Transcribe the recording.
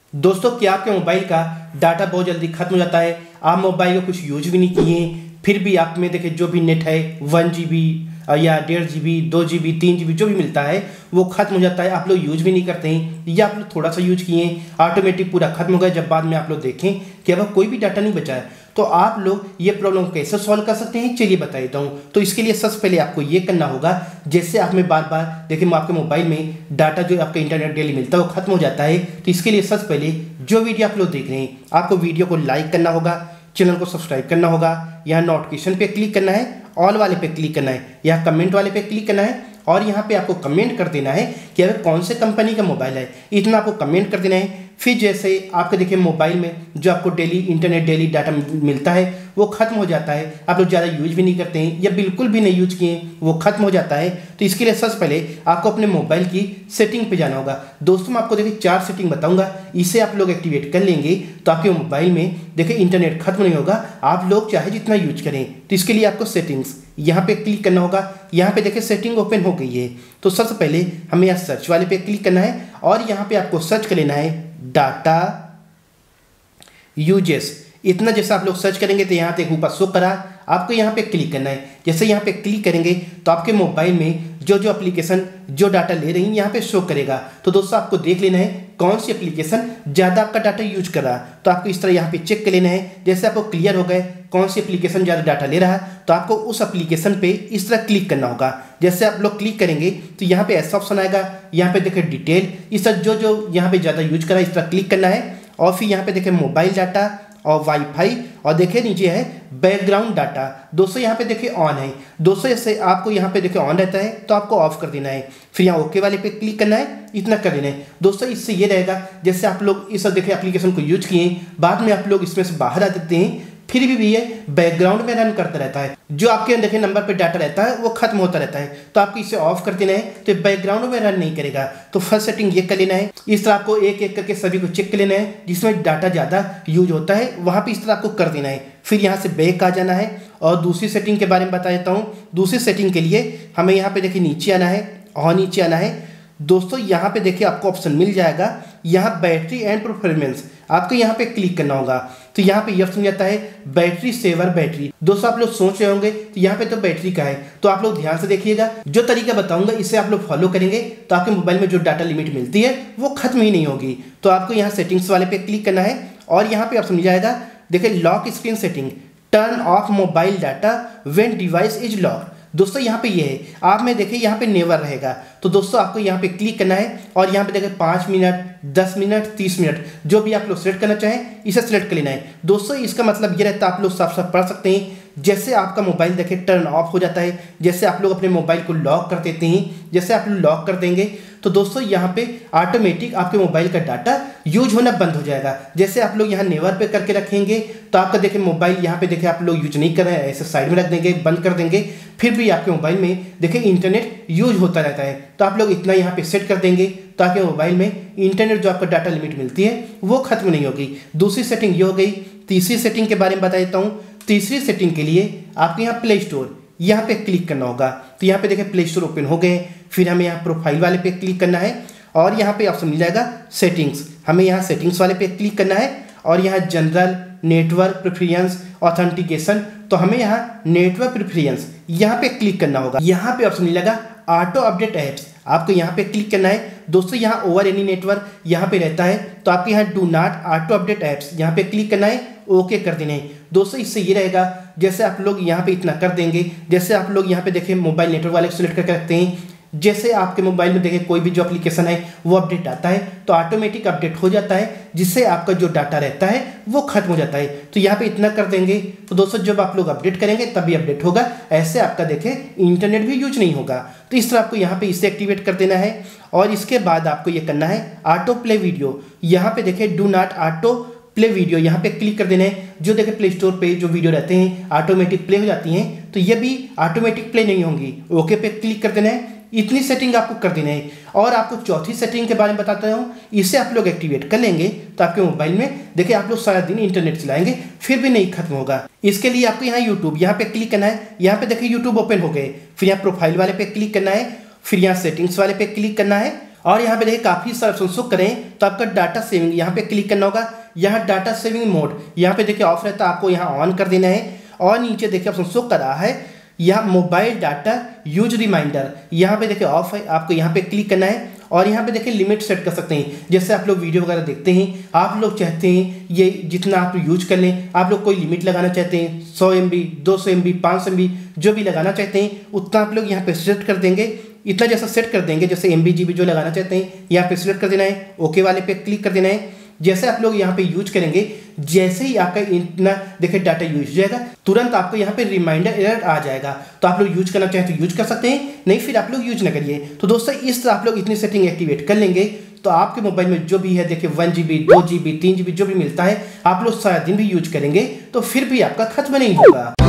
दोस्तों, क्या आपके मोबाइल का डाटा बहुत जल्दी खत्म हो जाता है? आप मोबाइल को कुछ यूज भी नहीं किए, फिर भी आप में देखिए जो भी नेट है 1 GB या 1.5 GB 2 GB 3 GB जो भी मिलता है वो खत्म हो जाता है। आप लोग यूज भी नहीं करते हैं या आप लोग थोड़ा सा यूज किए ऑटोमेटिक पूरा खत्म हो गया। जब बाद में आप लोग देखें कि अब कोई भी डाटा नहीं बचा है, तो आप लोग ये प्रॉब्लम कैसे सॉल्व कर सकते हैं, चलिए बता देता हूँ। तो इसके लिए सबसे पहले आपको ये करना होगा, जैसे आप में बार बार देखिए आपके मोबाइल में डाटा जो आपका इंटरनेट डेली मिलता है वो खत्म हो जाता है। तो इसके लिए सबसे पहले जो वीडियो आप लोग देख रहे हैं, आपको वीडियो को लाइक करना होगा, चैनल को सब्सक्राइब करना होगा, यहाँ नोटिफिकेशन पे क्लिक करना है, ऑल वाले पे क्लिक करना है, यहाँ कमेंट वाले पे क्लिक करना है और यहाँ पे आपको कमेंट कर देना है कि अगर कौन से कंपनी का मोबाइल है, इतना आपको कमेंट कर देना है। फिर जैसे आपके देखिए मोबाइल में जो आपको डेली इंटरनेट डेली डाटा मिलता है वो खत्म हो जाता है, आप लोग ज़्यादा यूज भी नहीं करते हैं या बिल्कुल भी नहीं यूज किए, वो खत्म हो जाता है। तो इसके लिए सबसे पहले आपको अपने मोबाइल की सेटिंग पे जाना होगा। दोस्तों, मैं आपको देखिए 4 सेटिंग बताऊंगा, इसे आप लोग एक्टिवेट कर लेंगे तो आपके मोबाइल में देखिए इंटरनेट खत्म नहीं होगा, आप लोग चाहे जितना यूज करें। तो इसके लिए आपको सेटिंग्स यहाँ पे क्लिक करना होगा। यहाँ पे देखिए सेटिंग ओपन हो गई है। तो सबसे पहले हमें यहाँ सर्च वाले पे क्लिक करना है और यहाँ पे आपको सर्च कर लेना है डाटा यूजेस। इतना जैसा आप लोग सर्च करेंगे तो यहाँ पे ऊपर शो करा, आपको यहाँ पे क्लिक करना है। जैसे यहाँ पे क्लिक करेंगे तो आपके मोबाइल में जो जो एप्लीकेशन जो डाटा ले रही है यहाँ पे शो करेगा। तो दोस्तों, आपको देख लेना है कौन सी एप्लीकेशन ज़्यादा आपका डाटा यूज कर रहा है। तो आपको इस तरह यहाँ पे चेक कर लेना है। जैसे आपको क्लियर हो गए कौन सी एप्लीकेशन ज़्यादा डाटा ले रहा है, तो आपको उस एप्लीकेशन पे इस तरह क्लिक करना होगा। जैसे आप लोग क्लिक करेंगे तो यहाँ पे ऐसा ऑप्शन आएगा, यहाँ पे देखिए डिटेल, इस तरह जो जो यहाँ पे ज़्यादा यूज कर रहा है इस तरह क्लिक करना है। और फिर यहाँ पे देखिए मोबाइल डाटा और वाईफाई और देखिए नीचे है बैकग्राउंड डाटा। दोस्तों, यहाँ पे देखिए ऑन है। दोस्तों, जैसे आपको यहाँ पे देखिए ऑन रहता है तो आपको ऑफ कर देना है। फिर यहाँ ओके वाले पे क्लिक करना है, इतना कर देना है। दोस्तों, इससे ये रहेगा जैसे आप लोग इस देखिए एप्लीकेशन को यूज किए, बाद में आप लोग इसमें से बाहर आ देते हैं, फिर भी ये बैकग्राउंड में रन करता रहता है। जो आपके देखिए नंबर पे डाटा रहता है वो खत्म होता रहता है। तो आपको इसे ऑफ कर देना है तो बैकग्राउंड में रन नहीं करेगा। तो फर्स्ट सेटिंग ये कर लेना है। इस तरह आपको एक एक करके सभी को चेक कर लेना है, जिसमें डाटा ज़्यादा यूज होता है वहाँ पे इस तरह आपको कर देना है। फिर यहाँ से बैक आ जाना है और दूसरी सेटिंग के बारे में बता देता हूँ। दूसरी सेटिंग के लिए हमें यहाँ पे देखिए नीचे आना है और नीचे आना है। दोस्तों, यहाँ पे देखिए आपको ऑप्शन मिल जाएगा, यहाँ बैटरी एंड परफॉर्मेंस, आपको यहाँ पे क्लिक करना होगा। तो यहाँ पे ये ऑप्शन जाता है बैटरी सेवर बैटरी। दोस्तों, आप लोग सोच रहे होंगे तो यहाँ पे तो बैटरी का है, तो आप लोग ध्यान से देखिएगा। जो तरीका बताऊंगा इसे आप लोग फॉलो करेंगे तो आपके मोबाइल में जो डाटा लिमिट मिलती है वो खत्म ही नहीं होगी। तो आपको यहाँ सेटिंग्स वाले पे क्लिक करना है और यहाँ पे ऑप्शन मिल जाएगा देखिए lock screen setting, turn off mobile data when device is lock. दोस्तों, यहाँ पे ये है, आप में देखिए यहाँ पे नेवर रहेगा। तो दोस्तों, आपको यहाँ पे क्लिक करना है और यहाँ पे देखिए 5 मिनट 10 मिनट 30 मिनट जो भी आप लोग सेलेक्ट करना चाहें इसे सेलेक्ट कर लेना है। दोस्तों, इसका मतलब ये रहता है आप लोग साफ साफ पढ़ सकते हैं। जैसे आपका मोबाइल देखिए टर्न ऑफ हो जाता है, जैसे आप लोग अपने मोबाइल को लॉक कर देते हैं, जैसे आप लोग लॉक कर देंगे तो दोस्तों यहाँ पे ऑटोमेटिक आपके मोबाइल का डाटा यूज होना बंद हो जाएगा। जैसे आप लोग यहाँ नेवर पे करके रखेंगे तो आपका देखिए मोबाइल यहाँ पे देखिए आप लोग यूज नहीं कर रहे हैं, ऐसे साइड में रख देंगे, बंद कर देंगे, फिर भी आपके मोबाइल में देखिए इंटरनेट यूज होता रहता है। तो आप लोग इतना यहाँ पे सेट कर देंगे ताकि मोबाइल में इंटरनेट जो आपका डाटा लिमिट मिलती है वो खत्म नहीं होगी। दूसरी सेटिंग ये हो गई। तीसरी सेटिंग के बारे में बता देता हूँ। तीसरी सेटिंग के लिए आपको यहाँ प्ले स्टोर यहाँ पे क्लिक करना होगा। तो यहाँ पे देखिए प्ले स्टोर ओपन हो गए। फिर हमें यहाँ प्रोफाइल वाले पे क्लिक करना है और यहाँ पे ऑप्शन मिल जाएगा सेटिंग्स, हमें यहाँ सेटिंग्स वाले पे क्लिक करना है और यहाँ जनरल, नेटवर्क प्रेफरेंस, ऑथेंटिकेशन, तो हमें यहाँ नेटवर्क प्रेफरेंस यहाँ पे क्लिक करना होगा। यहाँ पे ऑप्शन मिलेगा ऑटो अपडेट ऐप्स, आपको यहाँ पे क्लिक करना है। दोस्तों, यहाँ ओवर एनी नेटवर्क यहाँ पे रहता है तो आपके यहाँ do not auto update apps यहाँ पे क्लिक करना है, ओके कर देना है। दोस्तों, इससे ये रहेगा जैसे आप लोग यहाँ पे इतना कर देंगे, जैसे आप लोग यहाँ पे देखिए मोबाइल नेटवर्क वाले को सिलेक्ट करके रखते हैं, जैसे आपके मोबाइल में देखिए कोई भी जो एप्लीकेशन है वो अपडेट आता है तो ऑटोमेटिक अपडेट हो जाता है, जिससे आपका जो डाटा रहता है वो खत्म हो जाता है। तो यहाँ पे इतना कर देंगे तो दोस्तों जब आप लोग अपडेट करेंगे तभी अपडेट होगा, ऐसे आपका देखिए इंटरनेट भी यूज नहीं होगा। तो इस तरह आपको यहाँ पे इसे एक्टिवेट कर देना है और इसके बाद आपको ये करना है ऑटो प्ले वीडियो। यहाँ पे देखिए do not auto play video यहाँ पे क्लिक कर देना है। जो देखिए प्ले स्टोर पे जो वीडियो रहते हैं ऑटोमेटिक प्ले हो जाती हैं, तो ये भी ऑटोमेटिक प्ले नहीं होंगी, ओके पे क्लिक कर देना है। इतनी सेटिंग आपको कर देना है। और आपको चौथी सेटिंग के बारे में बताता हूँ, इसे आप लोग एक्टिवेट कर लेंगे तो आपके मोबाइल में देखिए आप लोग सारा दिन इंटरनेट चलाएंगे फिर भी नहीं खत्म होगा। इसके लिए आपको यहाँ यूट्यूब यहाँ पे क्लिक करना है। यहाँ पे देखिए यूट्यूब ओपन हो गए। फिर यहाँ प्रोफाइल वाले पे क्लिक करना है, फिर यहाँ सेटिंग्स वाले पे क्लिक करना है और यहाँ पे देखिए काफ़ी सारे ऑप्शन शो करें तो आपका डाटा सेविंग यहाँ पे क्लिक करना होगा। यहाँ डाटा सेविंग मोड यहाँ पे देखिए ऑफ रहता है, आपको यहाँ ऑन कर देना है। और नीचे देखिए ऑप्शन शो कर रहा है यहाँ मोबाइल डाटा यूज रिमाइंडर, यहाँ पे देखिए ऑफ है, आपको यहाँ पे क्लिक करना है। और यहाँ पे देखिए लिमिट सेट कर सकते हैं, जैसे आप लोग वीडियो वगैरह देखते हैं, आप लोग चाहते हैं ये जितना आप यूज कर लें, आप लोग कोई लिमिट लगाना चाहते हैं 100 MB 200 MB 500 MB जो भी लगाना चाहते हैं उतना आप लोग यहाँ पे सेट कर देंगे। इतना जैसा सेट कर देंगे, जैसे MB GB जो लगाना चाहते हैं यहाँ पे सिलेक्ट कर देना है, ओके वाले पे क्लिक कर देना है। जैसे आप लोग यहाँ पे यूज करेंगे, जैसे ही आपका इतना देखिए डाटा यूज हो जाएगा तुरंत आपको यहाँ पे रिमाइंडर एलर्ट आ जाएगा। तो आप लोग यूज करना चाहें तो यूज कर सकते हैं, नहीं फिर आप लोग यूज ना करिए। तो दोस्तों इस तरह आप लोग इतनी सेटिंग एक्टिवेट कर लेंगे तो आपके मोबाइल में जो भी है देखिए 1 GB 2 GB 3 GB जो भी मिलता है आप लोग सारा दिन भी यूज करेंगे तो फिर भी आपका खत्म नहीं होगा।